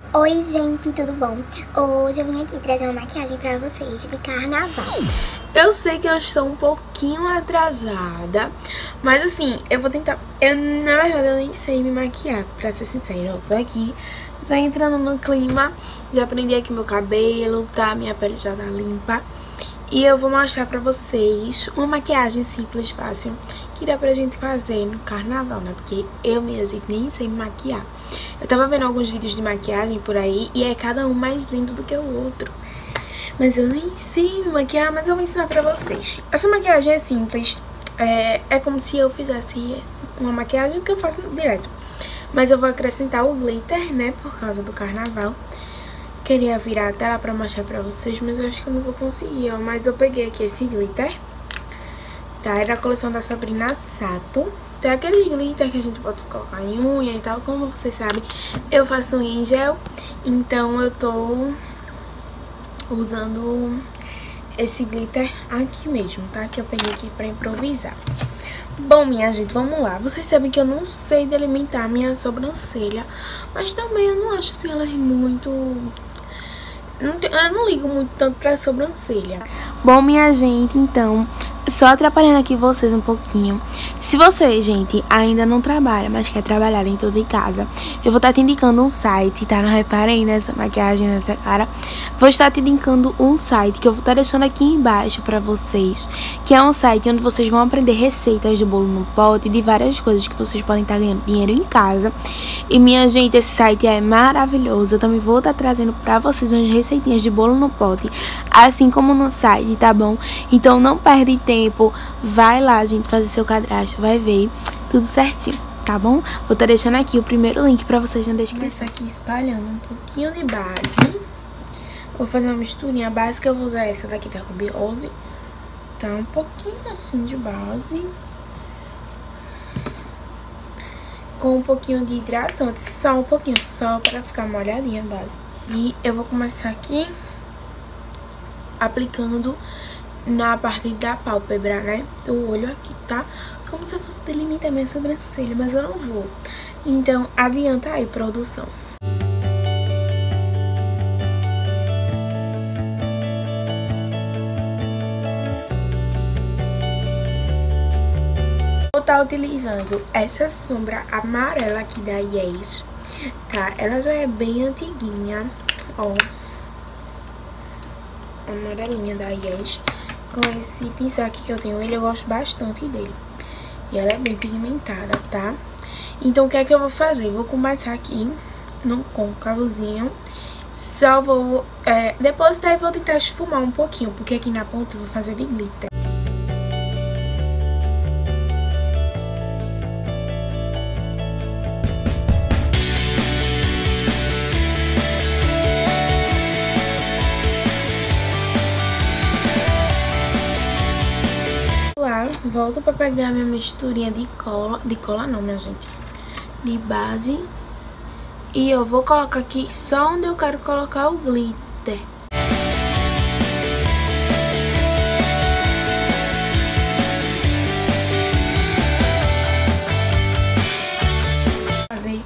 Oi gente, tudo bom? Hoje eu vim aqui trazer uma maquiagem pra vocês de carnaval. Eu sei que eu estou um pouquinho atrasada, mas assim, eu vou tentar. Na verdade, eu nem sei me maquiar, pra ser sincera. Eu tô aqui, já entrando no clima, já prendi aqui meu cabelo, tá? Minha pele já tá limpa. E eu vou mostrar pra vocês uma maquiagem simples, fácil, que dá pra gente fazer no carnaval, né? Porque eu, minha gente, nem sei me maquiar. Eu tava vendo alguns vídeos de maquiagem por aí e é cada um mais lindo do que o outro. Mas eu nem sei me maquiar, mas eu vou ensinar pra vocês. Essa maquiagem é simples, é como se eu fizesse uma maquiagem que eu faço direto. Mas eu vou acrescentar o glitter, né, por causa do carnaval. Queria virar a tela pra mostrar pra vocês, mas eu acho que eu não vou conseguir, ó. Mas eu peguei aqui esse glitter, tá? É da coleção da Sabrina Sato. Tem aquele glitter que a gente pode colocar em unha e tal. Como vocês sabem, eu faço unha em gel, então eu tô usando esse glitter aqui mesmo, tá? Que eu peguei aqui pra improvisar. Bom, minha gente, vamos lá. Vocês sabem que eu não sei delimitar minha sobrancelha, mas também eu não acho assim ela muito... Eu não ligo muito tanto pra sobrancelha. Bom, minha gente, então, só atrapalhando aqui vocês um pouquinho. Se você, gente, ainda não trabalha, mas quer trabalhar dentro de casa, eu vou estar te indicando um site, tá? Não reparem nessa maquiagem, nessa cara. Vou estar te indicando um site que eu vou estar deixando aqui embaixo pra vocês, que é um site onde vocês vão aprender receitas de bolo no pote, de várias coisas que vocês podem estar ganhando dinheiro em casa. E, minha gente, esse site é maravilhoso. Eu também vou estar trazendo pra vocês umas receitinhas de bolo no pote, assim como no site, tá bom? Então não perde tempo, vai lá, gente, fazer seu cadastro, vai ver tudo certinho, tá bom? Vou estar deixando aqui o primeiro link pra vocês na descrição. Aqui espalhando um pouquinho de base. Vou fazer uma misturinha básica, eu vou usar essa daqui da Ruby Rose, tá? Um pouquinho assim de base, com um pouquinho de hidratante, só um pouquinho, só pra ficar molhadinha a base. E eu vou começar aqui aplicando na parte da pálpebra, né, do olho aqui, tá? Como se eu fosse delimitar minha sobrancelha, mas eu não vou. Então, adianta aí, produção. Vou estar utilizando essa sombra amarela aqui da Yes, tá? Ela já é bem antiguinha, ó. Amarelinha da Yes. Com esse pincel aqui que eu tenho, eu gosto bastante dele. E ela é bem pigmentada, tá? Então, o que é que eu vou fazer? Vou começar aqui no côncavozinho. Só vou depositar e vou tentar esfumar um pouquinho, porque aqui na ponta eu vou fazer de glitter. Volto pra pegar minha misturinha de cola não, minha gente, de base. E eu vou colocar aqui só onde eu quero colocar o glitter. Fazer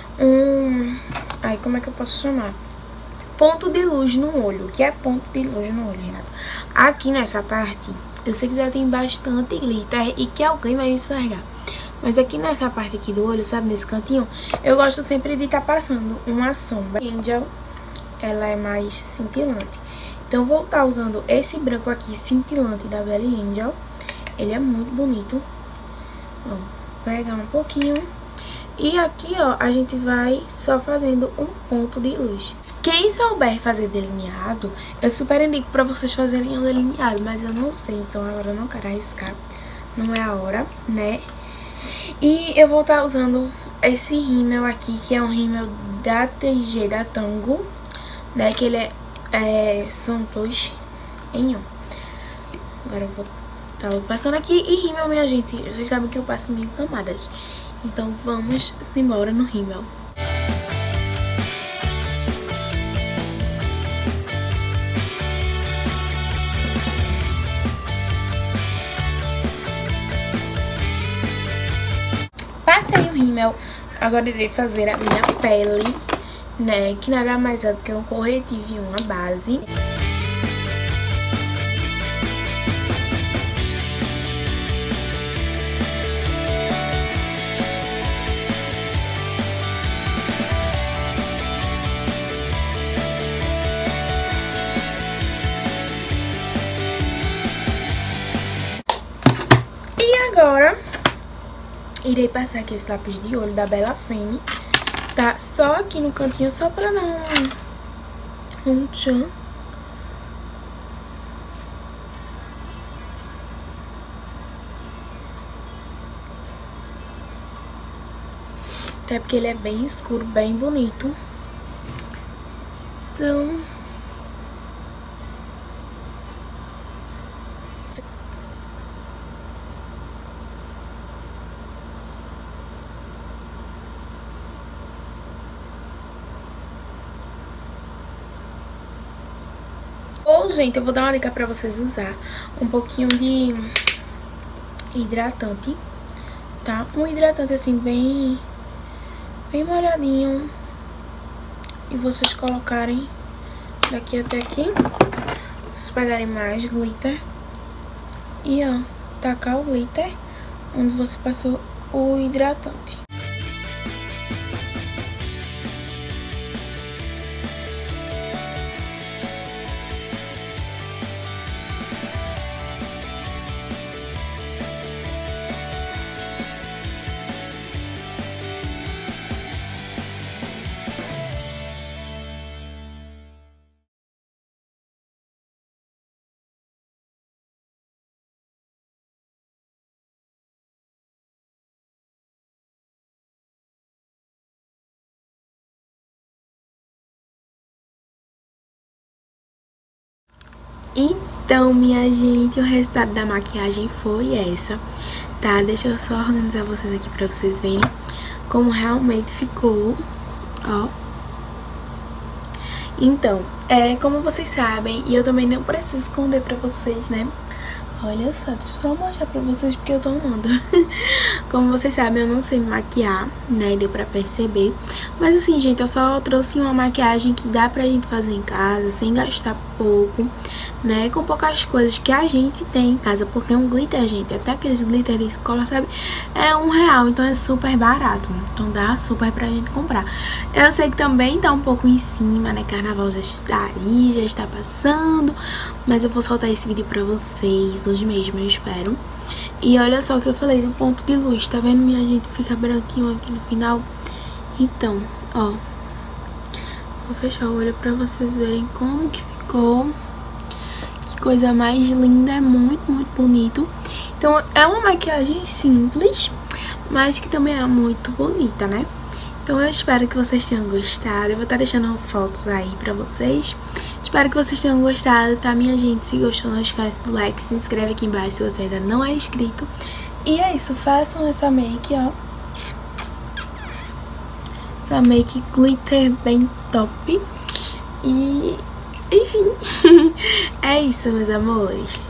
como é que eu posso chamar? Ponto de luz no olho. O que é ponto de luz no olho, Renata? Aqui nessa parte, eu sei que já tem bastante glitter e que alguém vai enxergar. Mas aqui nessa parte aqui do olho, sabe, nesse cantinho, eu gosto sempre de estar passando uma sombra Angel. Ela é mais cintilante. Então, vou estar usando esse branco aqui, cintilante, da Belly Angel. Ele é muito bonito. Ó, pegar um pouquinho. E aqui, ó, a gente vai só fazendo um ponto de luz. Quem souber fazer delineado, eu super indico pra vocês fazerem um delineado, mas eu não sei, então agora eu não quero arriscar, não é a hora, né? E eu vou estar usando esse rímel aqui, que é um rímel da TG, da Tango, né? Que ele são dois em um. Agora eu vou estar passando aqui, e rímel, minha gente, vocês sabem que eu passo 1000 camadas. Então vamos embora no rímel. Passei o rímel, agora irei fazer a minha pele, né? Que nada mais é do que um corretivo e uma base. Agora, irei passar aqui esse lápis de olho da Bella Femme, tá? Só aqui no cantinho, só pra dar um tchan. Até porque ele é bem escuro, bem bonito. Então... Ou, gente, eu vou dar uma dica pra vocês usar um pouquinho de hidratante, tá? Um hidratante assim bem molhadinho. E vocês colocarem daqui até aqui. Vocês pegarem mais glitter. E, ó, tacar o glitter onde você passou o hidratante. Então, minha gente, o resultado da maquiagem foi essa, tá? Deixa eu só organizar vocês aqui pra vocês verem como realmente ficou, ó. Então, como vocês sabem, e eu também não preciso esconder pra vocês, né? Olha só, deixa eu só mostrar pra vocês porque eu tô amando. Como vocês sabem, eu não sei me maquiar, né? Deu pra perceber. Mas assim, gente, eu só trouxe uma maquiagem que dá pra gente fazer em casa, sem gastar pouco, né? Com poucas coisas que a gente tem em casa. Porque um glitter, gente, até aqueles glitter de escola, sabe? É R$1, então é super barato. Então dá super pra gente comprar. Eu sei que também tá um pouco em cima, né? Carnaval já está aí, já está passando. Mas eu vou soltar esse vídeo pra vocês hoje mesmo, eu espero. E olha só o que eu falei do ponto de luz, tá vendo, minha gente? Fica branquinho aqui no final. Então, ó, vou fechar o olho pra vocês verem como que ficou. Que coisa mais linda, é muito, muito bonito. Então, é uma maquiagem simples, mas que também é muito bonita, né? Então, eu espero que vocês tenham gostado. Eu vou estar deixando fotos aí pra vocês. Espero que vocês tenham gostado, tá, minha gente? Se gostou, não esquece do like, se inscreve aqui embaixo se você ainda não é inscrito. E é isso, façam essa make, ó. Essa make glitter bem top. E, enfim, é isso, meus amores.